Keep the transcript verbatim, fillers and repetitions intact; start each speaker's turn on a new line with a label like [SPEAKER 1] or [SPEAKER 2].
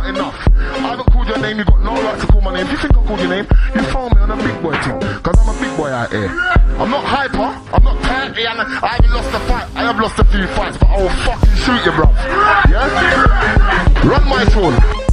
[SPEAKER 1] not enough. I haven't called your name, you got no right to call my name. If you think I called your name, you found me on a big boy team. Cause I'm a big boy out here. I'm not hyper, I'm not tight, and I haven't lost a fight. I have lost a few fights, but I will fucking shoot you, bro. Yeah? Run my phone.